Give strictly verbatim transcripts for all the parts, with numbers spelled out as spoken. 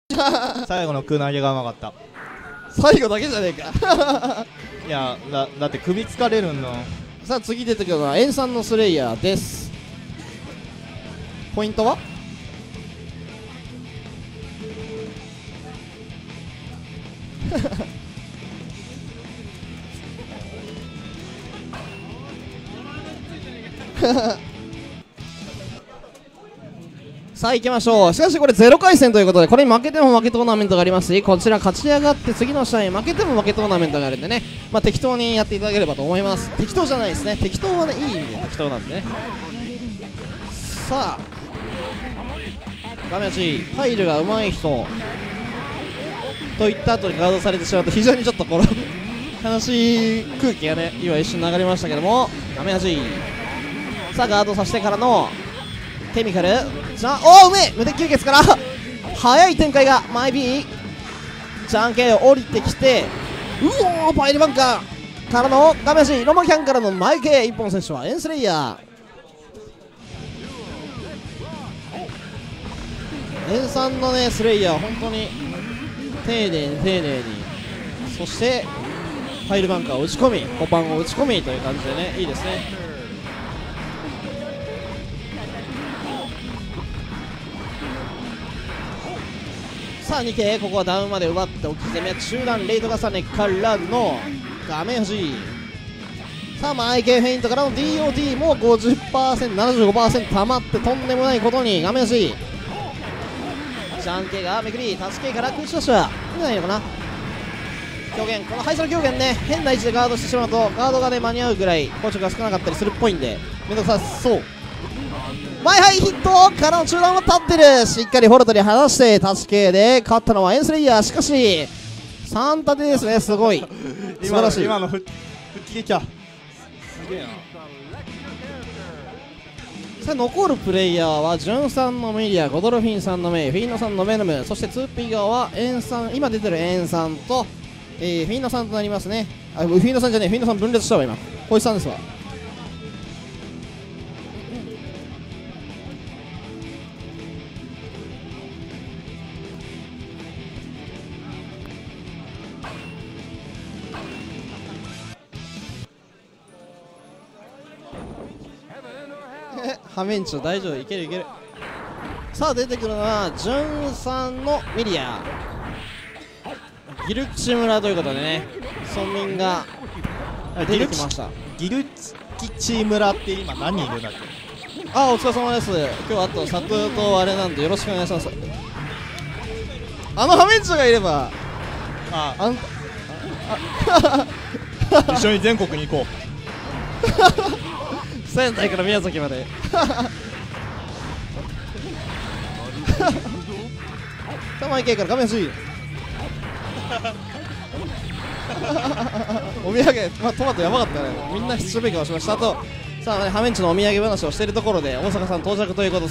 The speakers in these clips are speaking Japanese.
最後の空投げがうまかった。 最後だけじゃねえか。 いや だ, だって首疲れるんだ。 さあ次出てくるのは塩酸のスレイヤーです。ポイントはさあ行きましょう。しかしこれゼロかい戦ということで、これに負けても負けトーナメントがありますし、こちら勝ち上がって次の試合負けても負けトーナメントがあるんでね、まあ適当にやっていただければと思います。適当じゃないですね、適当はね、いい意味で適当なんでね。さあ画面内ファイルが上手い人といった後にガードされてしまうと、非常にちょっとこの悲しい空気がね今一瞬流れましたけども、画面端さあガードさせてからのケミカルじゃおおうめえ無敵吸血から早い展開がマイビーじゃんけん降りてきて、うおーパイルバンカーからの画面端ロマキャンからの前系一本選手はエンスレイヤー。エンさんのねスレイヤー本当に丁寧に丁寧に、そしてファイルバンカーを打ち込みコパンを打ち込みという感じでね、いいですね。さあにけいここはダウンまで奪って置き攻め中段レイド重ねからの画面端、さあ前系フェイントからの ディーオーティー も ごじゅっパーセント、ななじゅうごパーセント 溜まってとんでもないことに画面端ジャンケがめくりタッチ系からクイッシュダッシュはいないのかな。狂言このハイソロ狂言ね変な位置でガードしてしまうとガードがね間に合うぐらい硬直が少なかったりするっぽいんでめんどくさそう。前ハイヒットからの中段は立ってる、しっかりフォルトに離してタッチ系で勝ったのはエンスレイヤー。しかしさん立てですね、すごい素晴らしい。 今の復帰きたすげえな。 さあ残るプレイヤーはジュンさんのミリア、ゴドルフィンさんのメイ、フィーノさんのベノム、そして ツーピー 側はエンさん、今出てるエンさんと、えー、フィーノさんとなりますね。あフィーノさんじゃねえ、フィーノさん分裂したわ今、こいつさんですわ。ハメンチョ大丈夫、いけるいける。さあ出てくるのはジュンさんのミリアギルチ村ということでね、村民が出てきました。 ギルチ村って今何人いるんだっけ。 あお疲れ様です。今日あとサトゥとあれなんでよろしくお願いします。あのハメンチョがいればああんあ一緒に全国に行こう。 仙台から宮崎まで玉井県から画面端お土産、まあ、トマトやばかったね。みんな必勝勉強をしましたと。さあ、ね、ハメンチのお土産話をしているところで大阪さん到着ということです。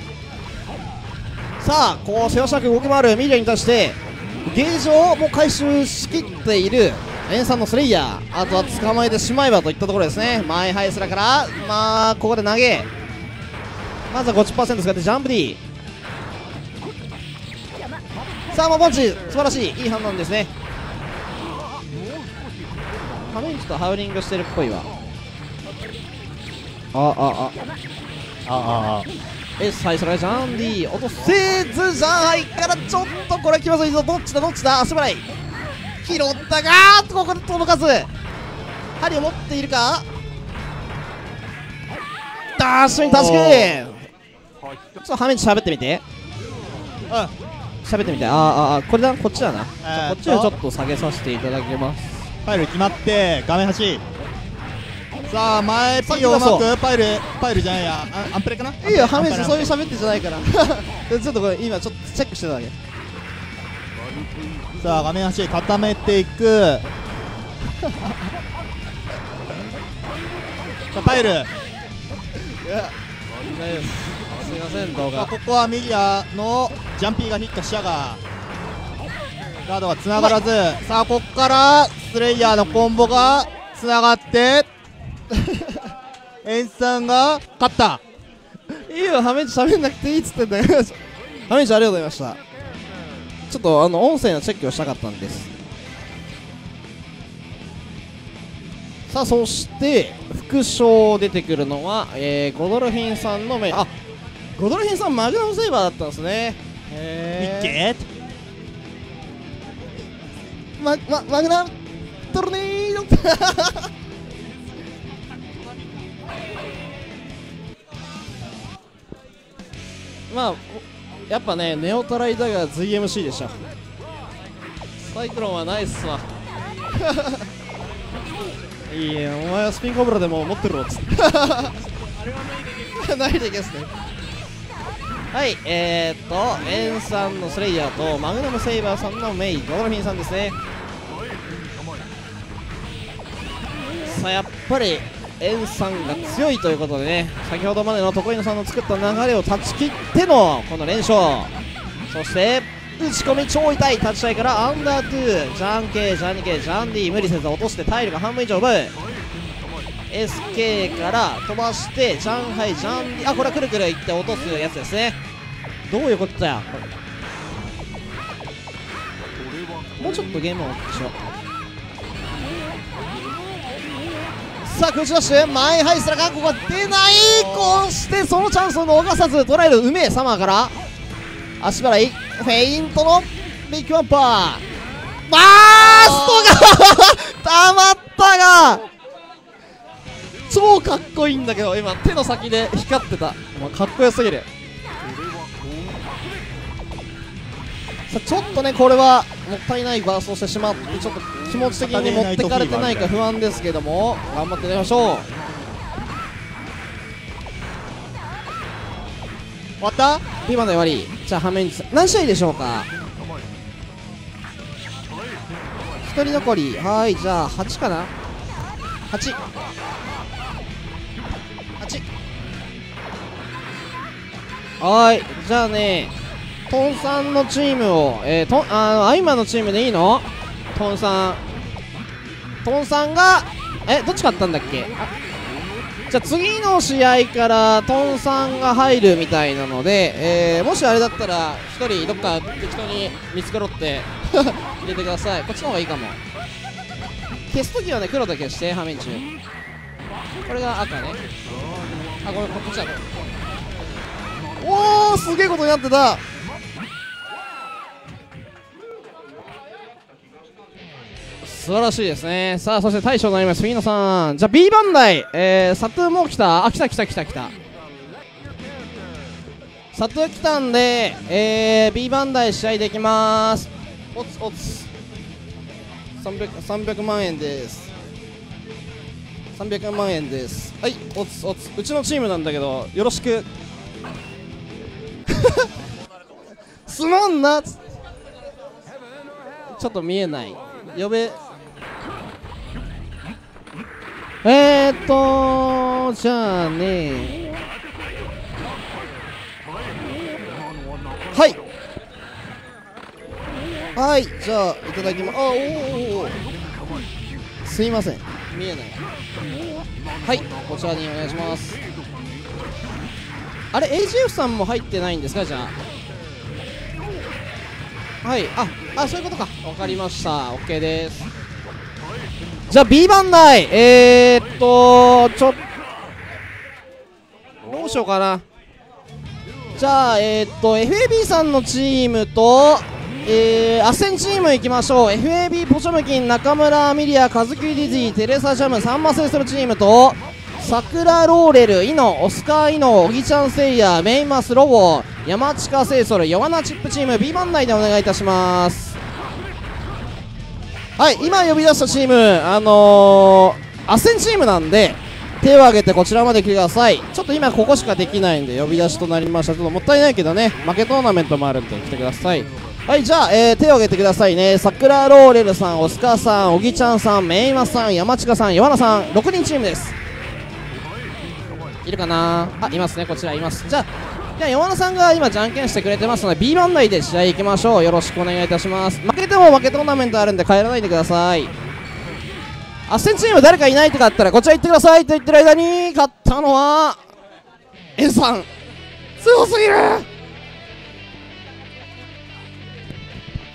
さあこうせわしなく動き回るミリアに対してゲージをもう回収しきっているエンさんのスレイヤー、あとは捕まえてしまえばといったところですね。前ハイスラからまあここで投げ、まずは ごじゅっパーセント 使ってジャンプ D、 さあまあパンチ素晴らしい、いい判断ですね。ハメンチとハウリングしてるっぽいわ。あああああ S ハイスラジャン D 落とせずジャンハイからちょっとこれは気まずいぞ。どっちだどっちだ足払い拾ったがーっとここで届かず、針を持っているか、ダッシュに助け、ちょっとハメンチ喋ってみて、喋ってみて、あーあーあーこれだ、こっちだな、 えー、 こっちをちょっと下げさせていただきます。 パイル決まって画面端、さあ前 P をうまくパイルパイルじゃないやアンプレかな。 いいよハメンチそういう喋ってじゃないからちょっとこれ今ちょっとチェックしてただけ。 さあ画面端固めていくさあパイル、いや大丈夫です、すいません動画。 ここはミリアのジャンピーがヒットしたがガードがつながらず、さあここからスレイヤーのコンボがつながってエンさんが勝った。 いいよハメンチ喋んなくていいっつってんだよハメンチありがとうございました。 ちょっとあの音声のチェックをしたかったんです。さあそして副賞出てくるのは、えー、ゴドルフィンさんの目、あ、ゴドルフィンさんマグナムセイバーだったんですね。へー、ま、ま、マグナムトルネードまあやっぱね、ネオトライだが ズーエムシー でしょ。サイクロンはないっすわいいえ、お前はスピンコブラでも持ってるろっつってないでですね。はい、えー、っとエンさんのスレイヤーとマグナムセイバーさんのメイ、ゴドルフィンさんですね。さあやっぱりエンさんが強いということでね、先ほどまでの得意のさんの作った流れを断ち切ってのこの連勝。そして打ち込み超痛い立ち合いからアンダートゥー、ジャンケイ、ジャニケイ、ジャンディ、無理せず落として体力が半分以上奪う。 エスケー から飛ばしてジャンハイ、ジャンディ、あ、これはくるくるいって落とすやつですね。どういうことだよ。もうちょっとゲームをしよう。さあ、クチ出して前ハイスラがここは出ない。こうしてそのチャンスを逃さず捉えるうめえサマーから足払い、フェイントのビッグワンパー、バーストがたまったが超かっこいいんだけど、今手の先で光ってた。かっこよすぎる。さあちょっとね、これはもったいないバーストをしてしまって、ちょっと気持ち的に持ってかれてないか不安ですけども、頑張ってやりましょう。 終わった。 ピーマンの終わり。じゃあ、はめに何試合でしょうか。ひとり残り。はい、じゃあはちかな。はち。はち。はい、じゃあね、トンさんのチームを、えー、トン、あの、アイマのチームでいいの？トンさん。トンさんが、え、どっち勝ったんだっけ？あ、じゃあ次の試合からトンさんが入るみたいなので、えー、もしあれだったらひとりどっか適当に見つかろって入れてください。こっちの方がいいかも。消すときはね、黒だけして、画面中。これが赤ね。あ、ごめん、こっちだ。おー、すげえことになってた。素晴らしいですね。さあそして大将になります杉野さん。じゃあ B バンダイ、えー、サトゥーも来た。あ、来た来た来た来た。サトゥー来たんで、えー、B バンダイ試合できます。おつおつ さんびゃく, さんびゃくまん円です。さんびゃくまん円です。はい、おつおつ。うちのチームなんだけどよろしくすまんな。ちょっと見えない。呼べ。えーっとじゃあね、はいはい、じゃあいただきます。あ、おーおー、すいません、見えない。はい、こちらにお願いします。あれ エージーエフ さんも入ってないんですか。じゃあ、はい、ああ、そういうことか、わかりました、 OK です。じゃあ B バンダイ、えー、っとちょどうしようかな。じゃあえー、っと エフエービー さんのチームと、えー、アッセンチームいきましょう。 エフエービー ポチョムキン、中村アミリア、カズキディズィ、テレサジャム、サンマセイソルチームと桜ローレル、イノ、オスカーイノ、オギちゃんセイヤ、メイマスロボ、山近セイソル、ヨワナチップチーム B バンダイでお願いいたします。はい、今呼び出したチーム、あのー、アッセンチームなんで手を挙げてこちらまで来てください。ちょっと今ここしかできないんで呼び出しとなりました。ちょっともったいないけどね、負けトーナメントもあるんで来てください。はい、じゃあ、えー、手を挙げてくださいね。桜ローレルさん、オスカーさん、オギちゃんさん、メイマさん、山近さん、ヨワナさん、ろくにんチームです。いるかなあ、いますね、こちらいます。じゃあじゃあ、ヨワナさんが今じゃんけんしてくれてますので B バンダイで試合行きましょう。よろしくお願いいたします。負けても負けトーナメントあるんで帰らないでください。アッセンチーム誰かいないとかあったらこちら行ってくださいと言ってる間に勝ったのは N さん。強すぎる。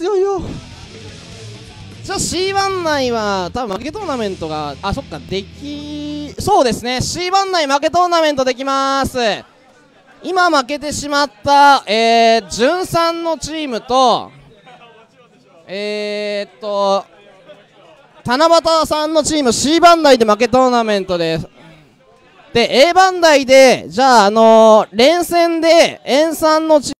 強いよ。 じゃあ シーワン 内は多分負けトーナメントがあそっかできそうですね。 シーワン 内負けトーナメントできます。今負けてしまったえー、純さんのチームとえー、っと七夕さんのチーム C 番台で負けトーナメントです。で A 番台でじゃああのー、連戦で円さんのチーム